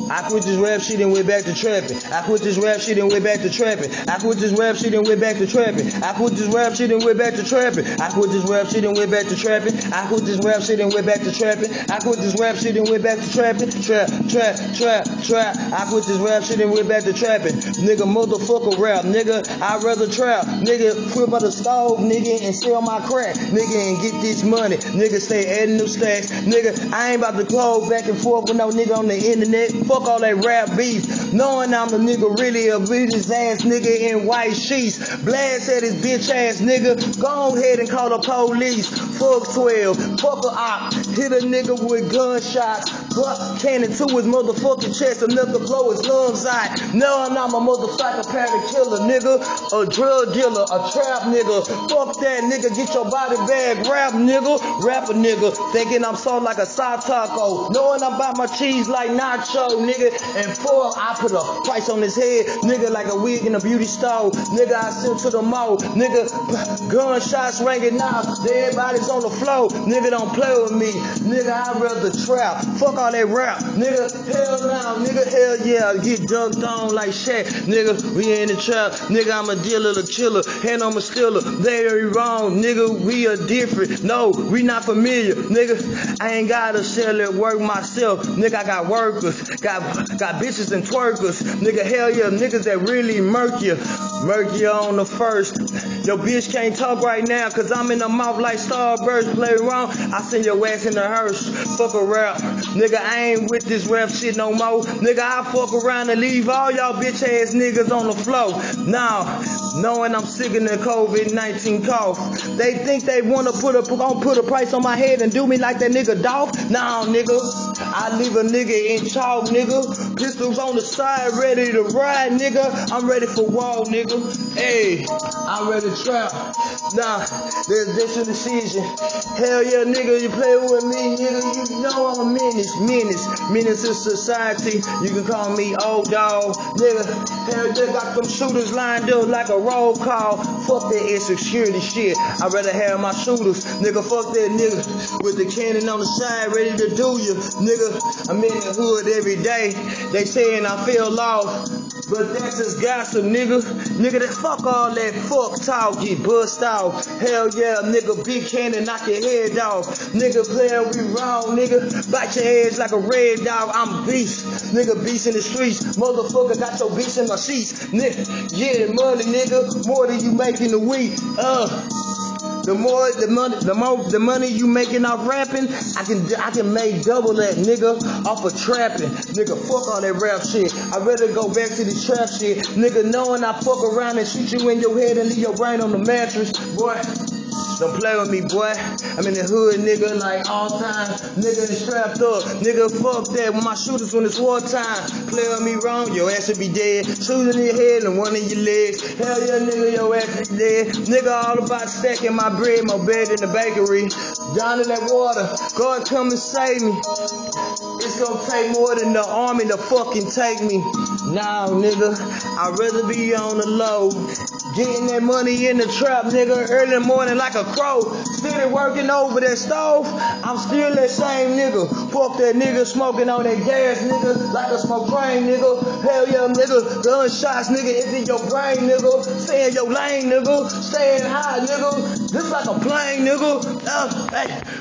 I quit this rap shit and went back to trapping. I quit this rap shit and went back to trapping. I quit this rap shit and went back to trapping. I quit this rap shit and went back to trapping. I quit this rap shit and went back to trapping. I quit this rap shit and went back to trapping. I quit this rap shit and went back to trapping. Trap. I quit this rap shit and went back to trapping. Nigga, motherfucker rap. Nigga, I'd rather trap. Nigga, flip out the stove, nigga, and sell my crack. Nigga, and get this money. Nigga, stay adding new stacks. Nigga, I ain't about to close back and forth with no nigga on the internet. Fuck all that rap beef. Knowing I'm the nigga really a bitch ass nigga in white sheets. Blast at his bitch ass nigga. Go ahead and call the police. Fuck 12. Fuck a op. Hit a nigga with gunshots. Buck cannon to his motherfucking chest. Enough to blow his lungs out. Knowing I'm a motherfucking parent killer nigga. A drug dealer. A trap nigga. Fuck that nigga. Get your body bag. Rap nigga. Rapper nigga. Thinking I'm soft like a soft taco. Knowing I buy my cheese like nacho nigga. And fuck, I put a price on his head. Nigga like a wig in a beauty store. Nigga, I sent to the mall. Nigga, gunshots ringing out. Everybody's on the floor. Nigga, don't play with me. Nigga, I'd rather trap. Fuck all that rap. Nigga, hell no. Nigga, hell yeah. Get dunked on like Shaq. Nigga, we in the trap. Nigga, I'm a dealer, a killer. And I'm a stealer. They ain't wrong. Nigga, we are different. No, we not familiar. Nigga, I ain't gotta sell it, work myself. Nigga, I got workers. Got bitches and twerkers. Nigga, hell yeah. Niggas that really murk you. Murk you on the first. Your bitch can't talk right now, cause I'm in the mouth like Starburst. Play wrong, I send your ass in the hearse. Fuck a rap. Nigga, I ain't with this rap shit no more. Nigga, I fuck around and leave all y'all bitch ass niggas on the floor. Now, knowing I'm sick in the COVID-19 cough. They think they wanna put a price on my head and do me like that nigga Dolph. Nah, nigga. I leave a nigga in chalk, nigga. Pistols on the side, ready to ride, nigga. I'm ready for war, nigga. Hey, I'm ready to trap. Nah, that's your decision. Hell yeah, nigga, you play with me, nigga. You know I'm a menace to society. You can call me old dog, nigga. Hell yeah, got them shooters lined up like a roll call. Fuck that insecurity shit. I'd rather have my shooters, nigga. Fuck that nigga with the cannon on the side, ready to do you, nigga. I'm in the hood every day. They saying I feel off, but that's just gossip, nigga. Nigga, that fuck all that fuck talk, get bust off. Hell yeah, nigga, big cannon, knock your head off. Nigga, playin' we wrong, nigga. Bite your heads like a red dog. I'm beast, nigga, beast in the streets. Motherfucker, got your bitch in my sheets, nigga. Yeah, money, nigga, more than you make in a week. The money you making off rapping, I can make double that, nigga, off of trapping. Nigga, fuck all that rap shit. I'd rather go back to the trap shit. Nigga, knowing I fuck around and shoot you in your head and leave your brain on the mattress. Boy, don't play with me, boy. I'm in the hood, nigga, like all time. Nigga, strapped up. Nigga, fuck that. With my shooters when it's wartime. Play with me wrong, your ass should be dead. Shoot in your head and one in your legs. Hell yeah, nigga, your ass is dead. Nigga, all about stacking my bread, my bed in the bakery. Down in that water. God, come and save me. It's gonna take more than the army to fucking take me. Nah, nigga, I'd rather be on the low. Getting that money in the trap, nigga, early in the morning like a crow. Still working over that stove. I'm still that same nigga. Fuck that nigga smoking on that gas, nigga, like a smoke train, nigga. Hell yeah, nigga. Gunshots, nigga, it's in your brain, nigga. Stay in your lane, nigga. Staying high, nigga. This like a plane, nigga. Hey.